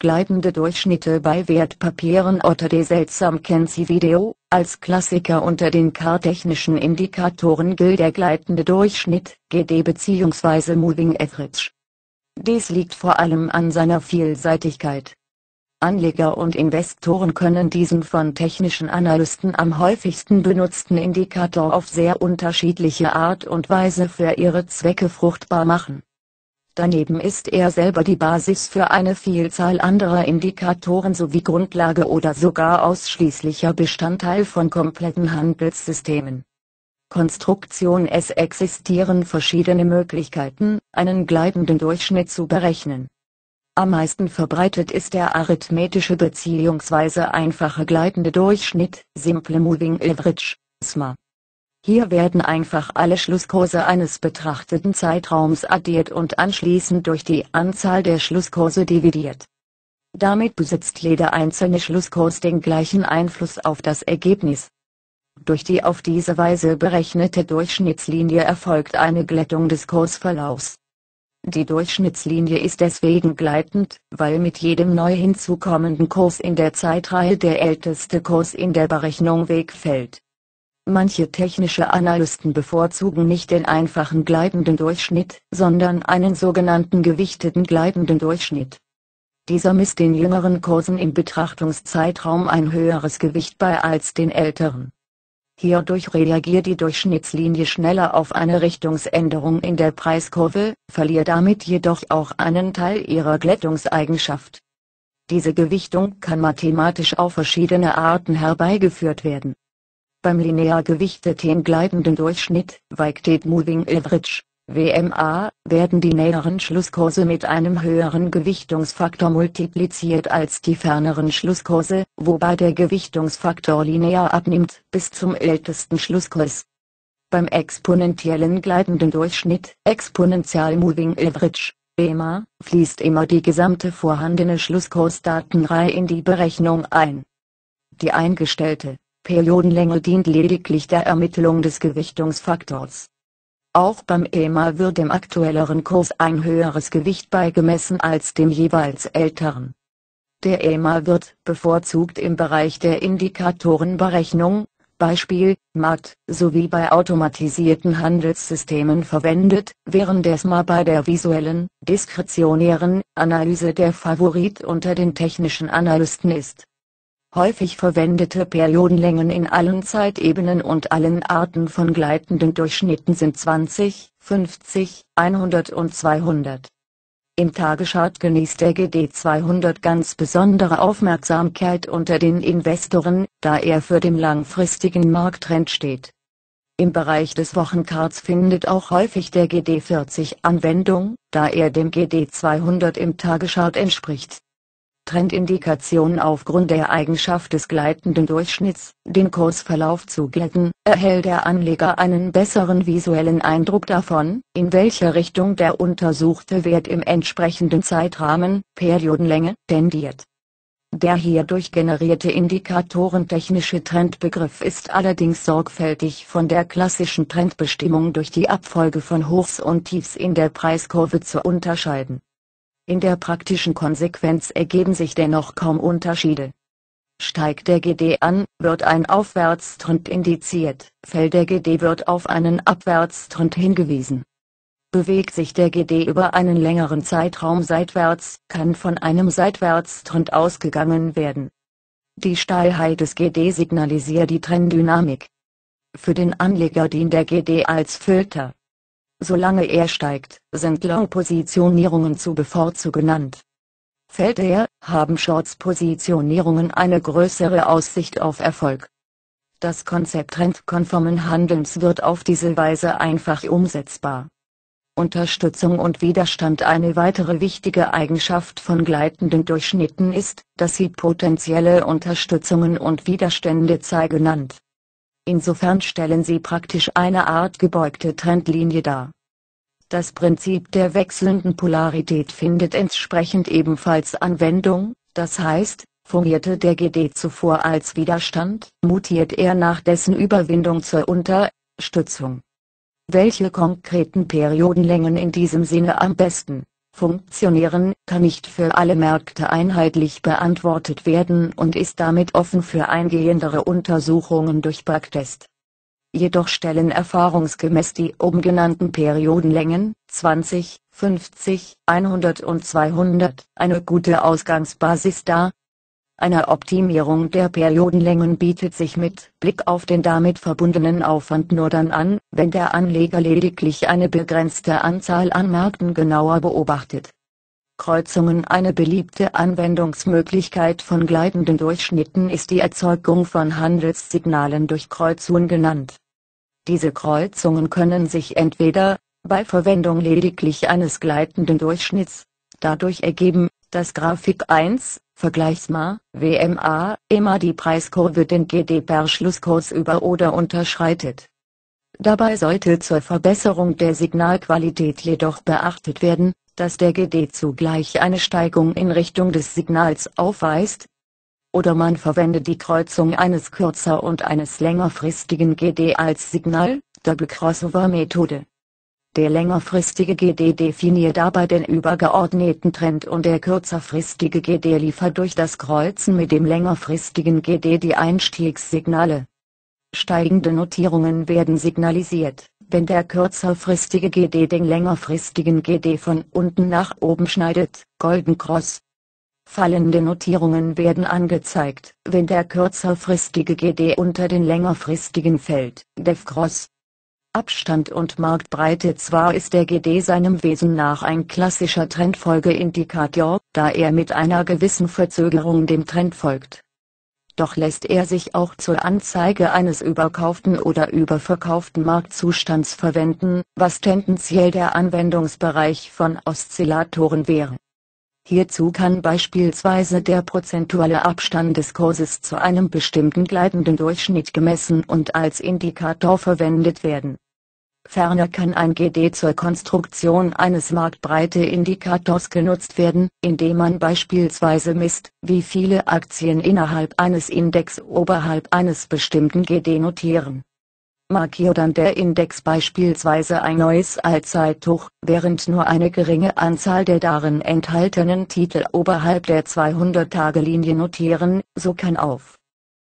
Gleitende Durchschnitte bei Wertpapieren. Otto de seltsam kennt sie Video. Als Klassiker unter den charttechnischen Indikatoren gilt der gleitende Durchschnitt, GD bzw. Moving Average. Dies liegt vor allem an seiner Vielseitigkeit. Anleger und Investoren können diesen von technischen Analysten am häufigsten benutzten Indikator auf sehr unterschiedliche Art und Weise für ihre Zwecke fruchtbar machen. Daneben ist er selber die Basis für eine Vielzahl anderer Indikatoren sowie Grundlage oder sogar ausschließlicher Bestandteil von kompletten Handelssystemen. Konstruktion: Es existieren verschiedene Möglichkeiten, einen gleitenden Durchschnitt zu berechnen. Am meisten verbreitet ist der arithmetische bzw. einfache gleitende Durchschnitt, Simple Moving Average, SMA. Hier werden einfach alle Schlusskurse eines betrachteten Zeitraums addiert und anschließend durch die Anzahl der Schlusskurse dividiert. Damit besitzt jeder einzelne Schlusskurs den gleichen Einfluss auf das Ergebnis. Durch die auf diese Weise berechnete Durchschnittslinie erfolgt eine Glättung des Kursverlaufs. Die Durchschnittslinie ist deswegen gleitend, weil mit jedem neu hinzukommenden Kurs in der Zeitreihe der älteste Kurs in der Berechnung wegfällt. Manche technische Analysten bevorzugen nicht den einfachen gleitenden Durchschnitt, sondern einen sogenannten gewichteten gleitenden Durchschnitt. Dieser misst den jüngeren Kursen im Betrachtungszeitraum ein höheres Gewicht bei als den älteren. Hierdurch reagiert die Durchschnittslinie schneller auf eine Richtungsänderung in der Preiskurve, verliert damit jedoch auch einen Teil ihrer Glättungseigenschaft. Diese Gewichtung kann mathematisch auf verschiedene Arten herbeigeführt werden. Beim linear gewichteten gleitenden Durchschnitt, Weighted Moving Average, WMA, werden die näheren Schlusskurse mit einem höheren Gewichtungsfaktor multipliziert als die ferneren Schlusskurse, wobei der Gewichtungsfaktor linear abnimmt bis zum ältesten Schlusskurs. Beim exponentiellen gleitenden Durchschnitt, Exponential Moving Average, EMA, fließt immer die gesamte vorhandene Schlusskursdatenreihe in die Berechnung ein. Die eingestellte Periodenlänge dient lediglich der Ermittlung des Gewichtungsfaktors. Auch beim EMA wird dem aktuelleren Kurs ein höheres Gewicht beigemessen als dem jeweils älteren. Der EMA wird bevorzugt im Bereich der Indikatorenberechnung, Beispiel, Markt, sowie bei automatisierten Handelssystemen verwendet, während der SMA bei der visuellen, diskretionären Analyse der Favorit unter den technischen Analysten ist. Häufig verwendete Periodenlängen in allen Zeitebenen und allen Arten von gleitenden Durchschnitten sind 20, 50, 100 und 200. Im Tageschart genießt der GD 200 ganz besondere Aufmerksamkeit unter den Investoren, da er für den langfristigen Markttrend steht. Im Bereich des Wochencharts findet auch häufig der GD 40 Anwendung, da er dem GD 200 im Tageschart entspricht. Trendindikation: Aufgrund der Eigenschaft des gleitenden Durchschnitts, den Kursverlauf zu glätten, erhält der Anleger einen besseren visuellen Eindruck davon, in welche Richtung der untersuchte Wert im entsprechenden Zeitrahmen, Periodenlänge, tendiert. Der hierdurch generierte indikatorentechnische Trendbegriff ist allerdings sorgfältig von der klassischen Trendbestimmung durch die Abfolge von Hochs und Tiefs in der Preiskurve zu unterscheiden. In der praktischen Konsequenz ergeben sich dennoch kaum Unterschiede. Steigt der GD an, wird ein Aufwärtstrend indiziert, fällt der GD, wird auf einen Abwärtstrend hingewiesen. Bewegt sich der GD über einen längeren Zeitraum seitwärts, kann von einem Seitwärtstrend ausgegangen werden. Die Steilheit des GD signalisiert die Trenddynamik. Für den Anleger dient der GD als Filter. Solange er steigt, sind Long-Positionierungen zu bevorzugen genannt. Fällt er, haben Shorts-Positionierungen eine größere Aussicht auf Erfolg. Das Konzept trendkonformen Handelns wird auf diese Weise einfach umsetzbar. Unterstützung und Widerstand: Eine weitere wichtige Eigenschaft von gleitenden Durchschnitten ist, dass sie potenzielle Unterstützungen und Widerstände zeigen. Insofern stellen sie praktisch eine Art gebeugte Trendlinie dar. Das Prinzip der wechselnden Polarität findet entsprechend ebenfalls Anwendung, das heißt, fungierte der GD zuvor als Widerstand, mutiert er nach dessen Überwindung zur Unterstützung. Welche konkreten Periodenlängen in diesem Sinne am besten funktionieren, kann nicht für alle Märkte einheitlich beantwortet werden und ist damit offen für eingehendere Untersuchungen durch Backtest. Jedoch stellen erfahrungsgemäß die oben genannten Periodenlängen, 20, 50, 100 und 200, eine gute Ausgangsbasis dar. Eine Optimierung der Periodenlängen bietet sich mit Blick auf den damit verbundenen Aufwand nur dann an, wenn der Anleger lediglich eine begrenzte Anzahl an Märkten genauer beobachtet. Kreuzungen. Eine beliebte Anwendungsmöglichkeit von gleitenden Durchschnitten ist die Erzeugung von Handelssignalen durch Kreuzungen genannt. Diese Kreuzungen können sich entweder, bei Verwendung lediglich eines gleitenden Durchschnitts, dadurch ergeben, dass Grafik 1, Vergleichsma, WMA, immer die Preiskurve den GD per Schlusskurs über oder unterschreitet. Dabei sollte zur Verbesserung der Signalqualität jedoch beachtet werden, dass der GD zugleich eine Steigung in Richtung des Signals aufweist. Oder man verwendet die Kreuzung eines kürzer- und eines längerfristigen GD als Signal, Double Crossover Methode. Der längerfristige GD definiert dabei den übergeordneten Trend und der kürzerfristige GD liefert durch das Kreuzen mit dem längerfristigen GD die Einstiegssignale. Steigende Notierungen werden signalisiert, wenn der kürzerfristige GD den längerfristigen GD von unten nach oben schneidet, Golden Cross. Fallende Notierungen werden angezeigt, wenn der kürzerfristige GD unter den längerfristigen fällt, Death Cross. Abstand und Marktbreite. Zwar ist der GD seinem Wesen nach ein klassischer Trendfolgeindikator, da er mit einer gewissen Verzögerung dem Trend folgt. Doch lässt er sich auch zur Anzeige eines überkauften oder überverkauften Marktzustands verwenden, was tendenziell der Anwendungsbereich von Oszillatoren wäre. Hierzu kann beispielsweise der prozentuale Abstand des Kurses zu einem bestimmten gleitenden Durchschnitt gemessen und als Indikator verwendet werden. Ferner kann ein GD zur Konstruktion eines Marktbreite-Indikators genutzt werden, indem man beispielsweise misst, wie viele Aktien innerhalb eines Index oberhalb eines bestimmten GD notieren. Markiert dann der Index beispielsweise ein neues Allzeithoch, während nur eine geringe Anzahl der darin enthaltenen Titel oberhalb der 200-Tage-Linie notieren, so kann auf